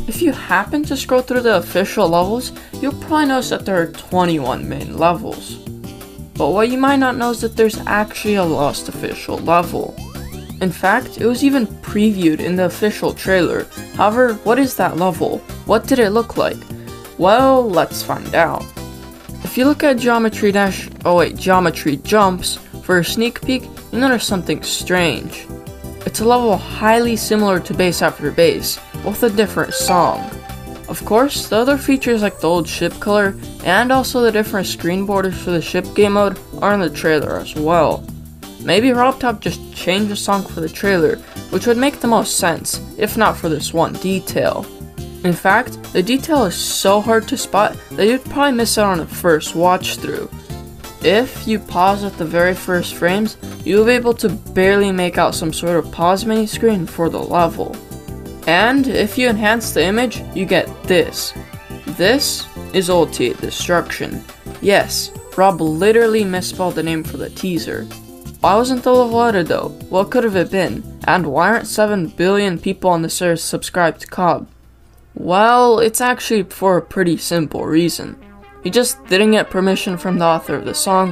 If you happen to scroll through the official levels, you'll probably notice that there are 21 main levels. But what you might not know is that there's actually a lost official level. In fact, it was even previewed in the official trailer. However, what is that level? What did it look like? Well, let's find out. If you look at Geometry Jumps for a sneak peek, you'll notice something strange. It's a level highly similar to Base After Base, with a different song. Of course, the other features like the old ship color and also the different screen borders for the ship game mode are in the trailer as well. Maybe RobTop just changed the song for the trailer, which would make the most sense, if not for this one detail. In fact, the detail is so hard to spot that you'd probably miss out on the first watch through. If you pause at the very first frames, you'll be able to barely make out some sort of pause mini screen for the level. And if you enhance the image, you get this. This is Ultimate Destruction. Yes, Rob literally misspelled the name for the teaser. Why wasn't the level added though? What could have it been? And why aren't 7 billion people on the server subscribed to Cobb? Well, it's actually for a pretty simple reason. He just didn't get permission from the author of the song,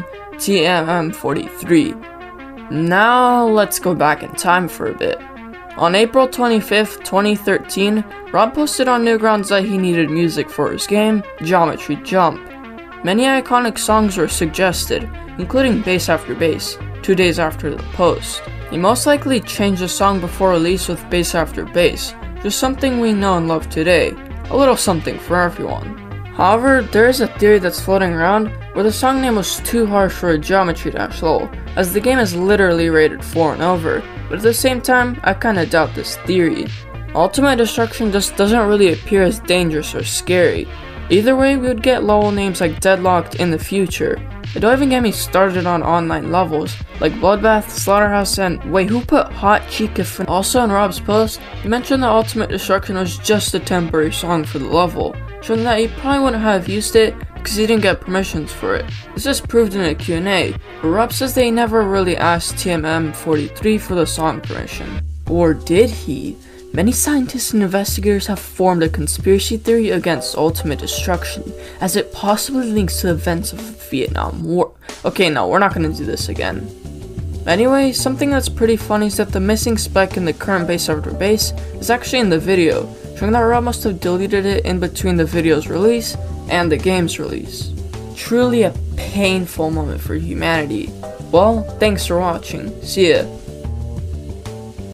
TMM43. Now let's go back in time for a bit. On April 25th, 2013, Rob posted on Newgrounds that he needed music for his game, Geometry Jump. Many iconic songs were suggested, including Base After Base, 2 days after the post. He most likely changed the song before release with Base After Base, just something we know and love today, a little something for everyone. However, there is a theory that's floating around where the song name was too harsh for a Geometry Dash level, as the game is literally rated 4 and over, but at the same time, I kinda doubt this theory. Ultimate Destruction just doesn't really appear as dangerous or scary. Either way, we would get level names like Deadlocked in the future. And don't even get me started on online levels, like Bloodbath, Slaughterhouse, and wait, who put Hot Chica? Also in Rob's post, he mentioned that Ultimate Destruction was just a temporary song for the level, showing that he probably wouldn't have used it because he didn't get permissions for it. This is proved in a Q&A, where Rob says they never really asked TMM43 for the song permission. Or did he? Many scientists and investigators have formed a conspiracy theory against Ultimate Destruction, as it possibly links to events of the Vietnam War. Okay, no, we're not gonna do this again. Anyway, something that's pretty funny is that the missing spec in the current Base After Base is actually in the video, showing that Rob must have deleted it in between the video's release and the game's release. Truly a painful moment for humanity. Well, thanks for watching. See ya.